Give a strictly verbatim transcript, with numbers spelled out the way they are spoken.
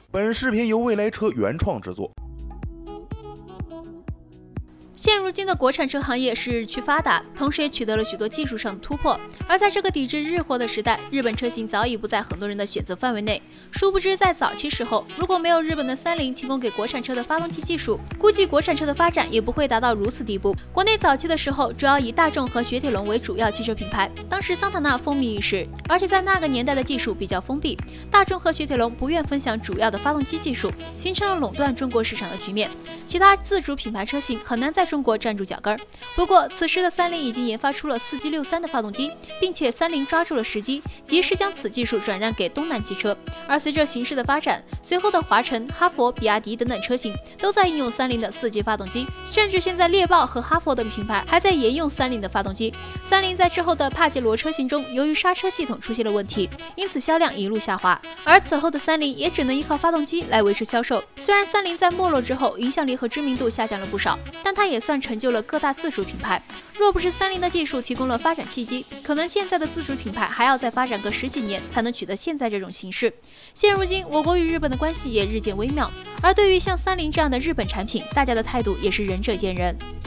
本视频由未来车原创制作。 现如今的国产车行业是日趋发达，同时也取得了许多技术上的突破。而在这个抵制日货的时代，日本车型早已不在很多人的选择范围内。殊不知，在早期时候，如果没有日本的三菱提供给国产车的发动机技术，估计国产车的发展也不会达到如此地步。国内早期的时候，主要以大众和雪铁龙为主要汽车品牌，当时桑塔纳风靡一时，而且在那个年代的技术比较封闭，大众和雪铁龙不愿分享主要的发动机技术，形成了垄断中国市场的局面。其他自主品牌车型很难在中国站住脚跟。不过，此时的三菱已经研发出了四 G 六三的发动机，并且三菱抓住了时机，及时将此技术转让给东南汽车。而随着形势的发展，随后的华晨、哈弗、比亚迪等等车型都在应用三菱的四 G 发动机，甚至现在猎豹和哈弗等品牌还在沿用三菱的发动机。三菱在之后的帕杰罗车型中，由于刹车系统出现了问题，因此销量一路下滑。而此后的三菱也只能依靠发动机来维持销售。虽然三菱在没落之后，影响力和知名度下降了不少，但它也算成就了各大自主品牌。若不是三菱的技术提供了发展契机，可能现在的自主品牌还要再发展个十几年才能取得现在这种形势。现如今，我国与日本的关系也日渐微妙，而对于像三菱这样的日本产品，大家的态度也是仁者见仁。